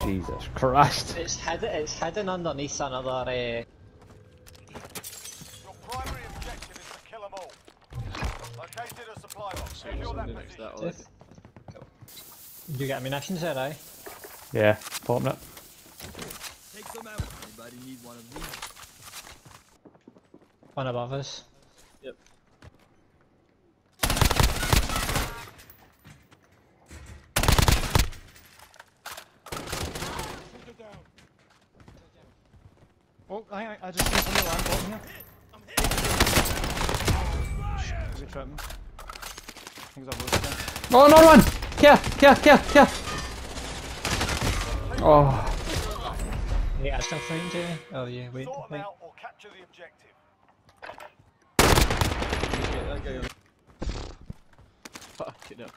Jesus Christ. It's hidden underneath another. Your primary objective is to kill them all. Located a supply box. Secure that position. Did you get ammunition there, aye? Yeah, popping it. Take some out. Anybody need one of these? One above us. Yep. Oh, I just seen somebody land bottom here. Is he tripping? I think it's a boat again. Oh, another one! Here! Oh. Yeah, I still fighting, Jamie. Oh yeah, wait. Sort them out or capture the objective. Get that guy on. Fucking hell.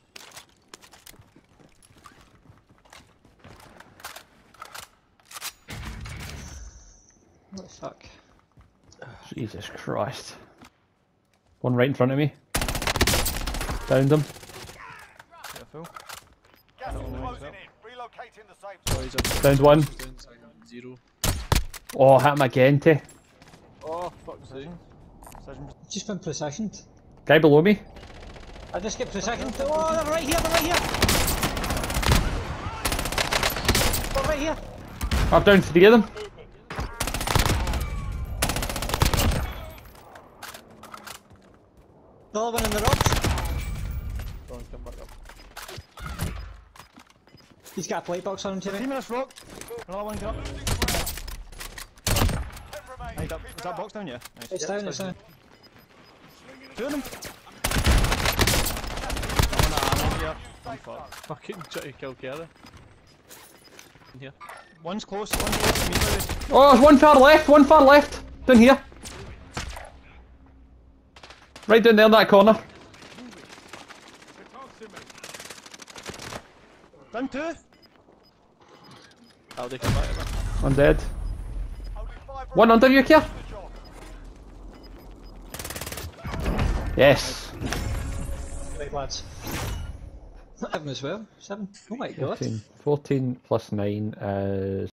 What the fuck? Jesus Christ. One right in front of me. Downed him. Careful. Gas is closing in. Relocating the safe zone. Oh, he's up. Downed one. Zero. Oh, hit him again, T. Oh, fuck's sake. Precision. Just been precisioned. Guy below me. I just get precisioned. Oh, they're right here, They're right here. I've downed 3 of them. The other one in the rocks. Go on, come back up. He's got a plate box on him, 3 Jimmy. minutes rock. Another one got up. 10 remain. Is Keep it that up. box down? Yeah. Nice. It's down, it's down. 2 of them. Safe zone. Fucking try to kill Quarry. In here. One's close, one's close. Me, sorry. Oh, there's one far left. Down here. Right down there in that corner. Down 2. How'd they come back? I'm dead. Only 5 One under you, Kier. remain to the job. Yes. Right, lads. 7 as well. 7. Oh my god. 14 plus 9 is